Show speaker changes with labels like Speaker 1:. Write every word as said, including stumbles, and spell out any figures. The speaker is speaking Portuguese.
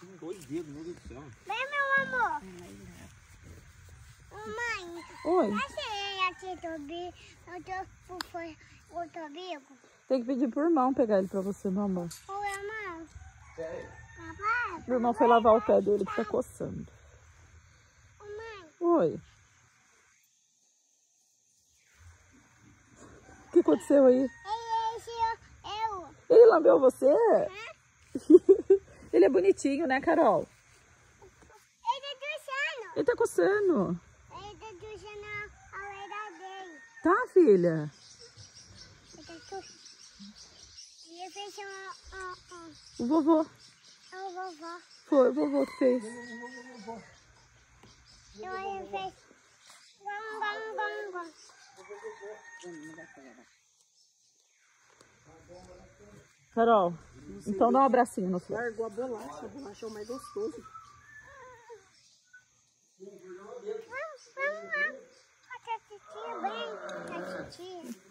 Speaker 1: com dois dedos, meu Deus do céu.
Speaker 2: Vem, meu amor. Mãe,
Speaker 3: Oi.
Speaker 2: deixa aqui do bico. Eu tô foi outro bico.
Speaker 3: Tem que pedir pro irmão pegar ele pra você, meu amor.
Speaker 2: Oi, irmão. Papai.
Speaker 3: O irmão foi lavar o pé dele que tá coçando.
Speaker 2: Mãe.
Speaker 3: Oi. O que aconteceu aí?
Speaker 2: Ele eu.
Speaker 3: Ele lambeu você?
Speaker 2: Hã?
Speaker 3: Ele é bonitinho, né, Carol?
Speaker 2: Ele tá duchando.
Speaker 3: Ele tá coçando.
Speaker 2: Ele tá duchando a orelha dele.
Speaker 3: Tá, filha?
Speaker 2: Ele tá duchando. E ele fez um... um, um.
Speaker 3: O vovô.
Speaker 2: É o vovó.
Speaker 3: Foi o vovô que fez.
Speaker 2: Então ele fez... Gom, gom, gom, gom.
Speaker 3: Carol, então dá um abracinho no filho.
Speaker 4: Largou a bolacha, a bolacha é o mais gostoso.
Speaker 2: Vamos, vamos lá. A titia bem, a titia.